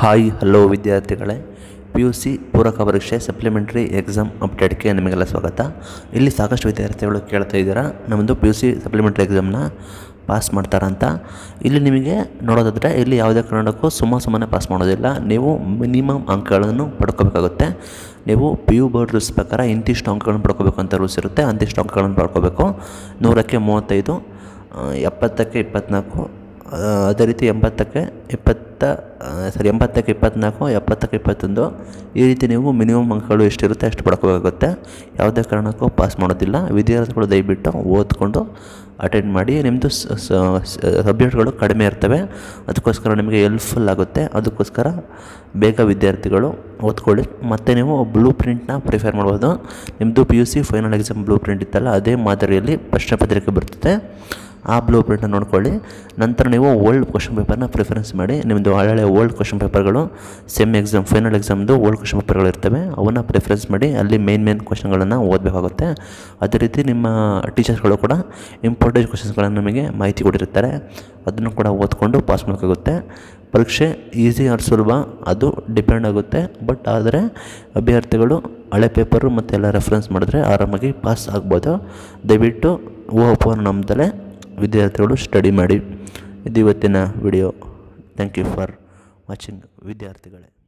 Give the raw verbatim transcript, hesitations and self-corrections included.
Hi hello ವಿದ್ಯಾರ್ಥಿಗಳೇ, P U C ಪೂರಕ ಪರೀಕ್ಷೆ ಸಪ್ಲಿಮೆಂಟ್ರಿ ಎಕ್ಸಾಮ್ ಅಪ್ಡೇಟ್ಗೆ ನಿಮಗೆಲ್ಲ ಸ್ವಾಗತ. ಇಲ್ಲಿ ಸಾಕಷ್ಟು ವಿದ್ಯಾರ್ಥಿಗಳು ಕೇಳ್ತಾ ಇದ್ದೀರಾ ನಮ್ಮದು ಪಿ ಯು ಸಿ ಸಪ್ಲಿಮೆಂಟ್ರಿ ಎಕ್ಸಾಮ್ನ ಪಾಸ್ ಮಾಡ್ತಾರಂತ. ಇಲ್ಲಿ ನಿಮಗೆ ನೋಡೋದಾದರೆ ಇಲ್ಲಿ ಯಾವುದೇ ಕಾರಣಕ್ಕೂ ಸುಮ್ಮ ಸುಮ್ಮನೆ ಪಾಸ್ ಮಾಡೋದಿಲ್ಲ. ನೀವು ಮಿನಿಮಮ್ ಅಂಕಗಳನ್ನು ಪಡ್ಕೋಬೇಕಾಗುತ್ತೆ. ನೀವು ಪಿ ಯು ಬೋರ್ಡ್ ರೂಲ್ಸ್ ಪ್ರಕಾರ ಇಂತಿಷ್ಟು ಅಂಕಗಳನ್ನು ಪಡ್ಕೋಬೇಕು ಅಂತ ರೂಲ್ಸ್ ಇರುತ್ತೆ. ಅಂತಿಷ್ಟು ಅಂಕಗಳನ್ನು ಪಡ್ಕೋಬೇಕು. ನೂರಕ್ಕೆ ಮೂವತ್ತೈದು, ಎಪ್ಪತ್ತಕ್ಕೆ ಇಪ್ಪತ್ತ್ನಾಲ್ಕು, ಅದೇ ರೀತಿ ಎಂಬತ್ತಕ್ಕೆ ಇಪ್ಪತ್ತ ಸರಿ ಎಂಬತ್ತಕ್ಕೆ ಇಪ್ಪತ್ತ್ನಾಲ್ಕು, ಎಪ್ಪತ್ತಕ್ಕೆ ಇಪ್ಪತ್ತೊಂದು, ಈ ರೀತಿ ನೀವು ಮಿನಿಮಮ್ ಅಂಕಗಳು ಎಷ್ಟಿರುತ್ತೆ ಅಷ್ಟು ಪಡ್ಕೋಬೇಕಾಗುತ್ತೆ. ಯಾವುದೇ ಕಾರಣಕ್ಕೂ ಪಾಸ್ ಮಾಡೋದಿಲ್ಲ. ವಿದ್ಯಾರ್ಥಿಗಳು ದಯವಿಟ್ಟು ಓದ್ಕೊಂಡು ಅಟೆಂಡ್ ಮಾಡಿ. ನಿಮ್ಮದು ಸಬ್ಜೆಕ್ಟ್ಗಳು ಕಡಿಮೆ ಇರ್ತವೆ, ಅದಕ್ಕೋಸ್ಕರ ನಿಮಗೆ ಹೆಲ್ಪ್ಫುಲ್ ಆಗುತ್ತೆ. ಅದಕ್ಕೋಸ್ಕರ ಬೇಗ ವಿದ್ಯಾರ್ಥಿಗಳು ಓದ್ಕೊಳ್ಳಿ. ಮತ್ತು ನೀವು ಬ್ಲೂ ಪ್ರಿಂಟ್ನ ಪ್ರಿಫೇರ್ ಮಾಡ್ಬೋದು. ನಿಮ್ಮದು P U C final exam blue print ಇತ್ತಲ್ಲ, ಅದೇ ಮಾದರಿಯಲ್ಲಿ ಪ್ರಶ್ನೆ ಪತ್ರಿಕೆ ಬರ್ತದೆ. ಆ ಬ್ಲೂ ಪ್ರಿಂಟನ್ನು ನೋಡ್ಕೊಳ್ಳಿ. ನಂತರ ನೀವು ಓಲ್ಡ್ ಕ್ವಶನ್ ಪೇಪರ್ನ ಪ್ರಿಫರೆನ್ಸ್ ಮಾಡಿ. ನಿಮ್ಮದು ಹಳೆಯ ಓಲ್ಡ್ ಕ್ವಶನ್ ಪೇಪರ್ಗಳು ಸೆಮ್ ಎಕ್ಸಾಮ್ ಫೈನಲ್ ಎಕ್ಸಾಮ್ದು ಓಲ್ಡ್ ಕ್ವಶನ್ ಪೇಪರ್ಗಳು ಇರ್ತವೆ, ಅವನ್ನು ಪ್ರಿಫರೆನ್ಸ್ ಮಾಡಿ. ಅಲ್ಲಿ ಮೇನ್ ಮೇನ್ ಕ್ವಶನ್ಗಳನ್ನು ಓದಬೇಕಾಗುತ್ತೆ. ಅದೇ ರೀತಿ ನಿಮ್ಮ ಟೀಚರ್ಸ್ಗಳು ಕೂಡ ಇಂಪಾರ್ಟೆಂಟ್ ಕ್ವಶನ್ಸ್ಗಳನ್ನು ನಮಗೆ ಮಾಹಿತಿ ಕೊಟ್ಟಿರ್ತಾರೆ, ಅದನ್ನು ಕೂಡ ಓದ್ಕೊಂಡು ಪಾಸ್ ಮಾಡಬೇಕಾಗುತ್ತೆ. ಪರೀಕ್ಷೆ ಈಸಿ ಆರ್ ಸುಲಭ ಅದು ಡಿಪೆಂಡ್ ಆಗುತ್ತೆ. ಬಟ್ ಆದರೆ ಅಭ್ಯರ್ಥಿಗಳು ಹಳೆ ಪೇಪರು ಮತ್ತು ಎಲ್ಲ ರೆಫರೆನ್ಸ್ ಮಾಡಿದ್ರೆ ಆರಾಮಾಗಿ ಪಾಸ್ ಆಗ್ಬೋದು. ದಯವಿಟ್ಟು ಓ ನಮ್ಮದಲ್ಲೇ ವಿದ್ಯಾರ್ಥಿಗಳು ಸ್ಟಡಿ ಮಾಡಿ. ಇದು ಇವತ್ತಿನ ವಿಡಿಯೋ. ಥ್ಯಾಂಕ್ ಯು ಫಾರ್ ವಾಚಿಂಗ್ ವಿದ್ಯಾರ್ಥಿಗಳೇ.